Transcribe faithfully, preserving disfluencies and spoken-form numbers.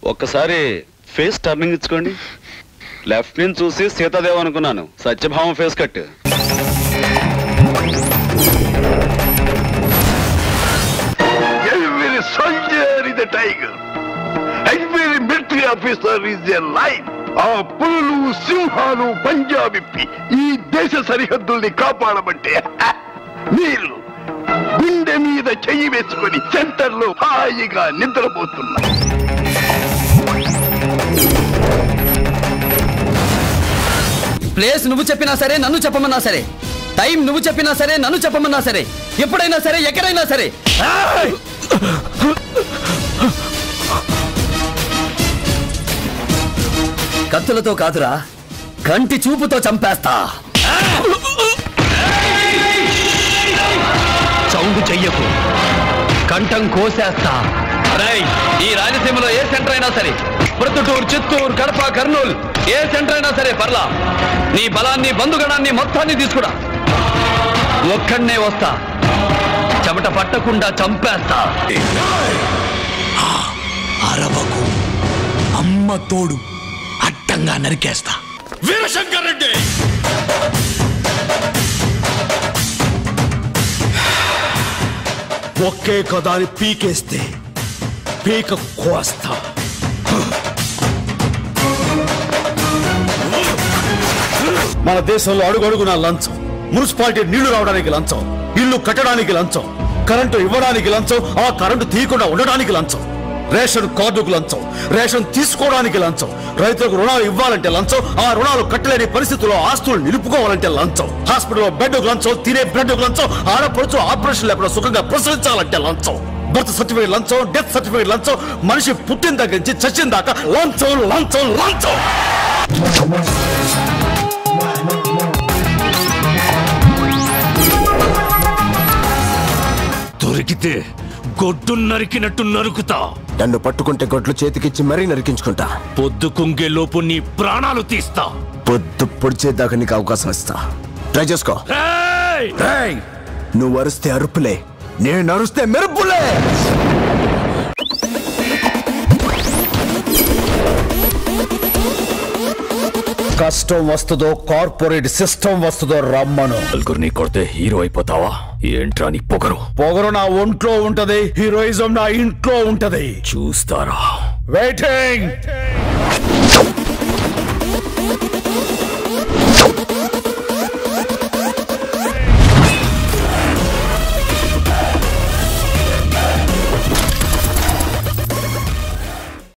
ఒక్కసారి face turning ఇచ్చుకోండి. Left నుంచి చూసి సీతాదేవ్ అనుకున్నాను, Satyabhama face cut. Every soldier is a tiger. Every military officer is a lion. ఆ పులులు సింహాలు పంజాబిప్పి ఈ దేశ సరిహద్దుల్ని కాపాడమంటే మీరు గుండె మీద చెయ్యి వేసుకొని సెంటర్ లో హాయిగా నిద్రపోతున్నా. ప్లేస్ నువ్వు చెప్పినా సరే, నన్ను చెప్పమన్నా సరే, టైం నువ్వు చెప్పినా సరే, నన్ను చెప్పమన్నా సరే, ఎప్పుడైనా సరే, ఎక్కడైనా సరే. కత్తులతో కాదురా, కంటి చూపుతో చంపేస్తా. సౌండ్ చెయ్యకు, కంఠం కోసేస్తా. ఈ రాయలసీమలో ఏ సెంటర్ అయినా సరే, ప్రొద్దుటూరు, చిత్తూరు, కడప, కర్నూలు, ఏ సెంటర్ అయినా సరే పర్లా. నీ బలాన్ని, బంధుగణాన్ని మొత్తాన్ని తీసుకురా. ఒక్కడనే వస్తా, చెమట పట్టకుండా చంపేస్తా. అరవకు, అమ్మ తోడు, అడ్డంగా నరికేస్తా. వీరశంకర్ రెడ్డి ఒకే కదాని పీకేస్తే పీక కోస్తా. మన దేశంలో అడుగడుగున లంచం, మున్సిపాలిటీ నీళ్లు రావడానికి లంచం, ఇల్లు కట్టడానికి లంచం, కరెంటు ఇవ్వడానికి లంచం, ఆ కరెంటు తీయకుండా ఉండడానికి లంచం, రేషన్ కార్డుకు లంచం, రేషన్ తీసుకోవడానికి లంచం, రైతులకు రుణాలు ఇవ్వాలంటే లంచం, ఆ రుణాలు కట్టలేని పరిస్థితుల్లో ఆస్తులు నిలుపుకోవాలంటే లంచం, హాస్పిటల్లో బెడ్కు లంచం, తినే బ్రెడ్కు లంచం, ఆడపడుచు ఆపరేషన్ లేకుండా సుఖంగా ప్రసవించాలంటే లంచం, బర్త్ సర్టిఫికేట్ లంచం, డెత్ సర్టిఫికేట్ లంచం, మనిషి పుట్టిన దగ్గర నుంచి చచ్చిన దాకా లంచం లంచం లంచం. దొరికితే గొడ్డు నరికినట్టు నరుకుతా. నన్ను పట్టుకుంటే గొడ్లు చేతికిచ్చి మరీ నరికించుకుంటా. పొద్దు కుంగే లోపు నీ ప్రాణాలు తీస్తా. పొద్దు పొడిచేదాకా నీకు అవకాశం ఇస్తా. ట్రై చేసుకో. నువ్వు అరుస్తే అరుపులే, నేను అరుస్తే మెరుపులే. కష్టం వస్తుందో, కార్పొరేట్ సిస్టమ్ వస్తుందో రమ్మను. నలుగురిని కొడితే హీరో అయిపోతావా? ఏంట్రా నీ పొగరు? పొగరు నా ఒంట్లో ఉంటది, హీరోయిజం నా ఇంట్లో ఉంటది. చూస్తారా? వెయిటింగ్.